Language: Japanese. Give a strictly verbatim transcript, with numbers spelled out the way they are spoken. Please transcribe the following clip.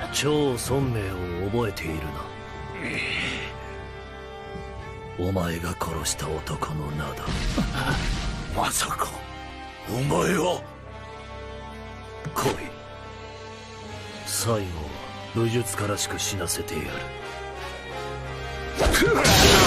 超尊名を覚えているな。お前が殺した男の名だ。 まさかお前は。 来い。最後は武術家らしく死なせてやる。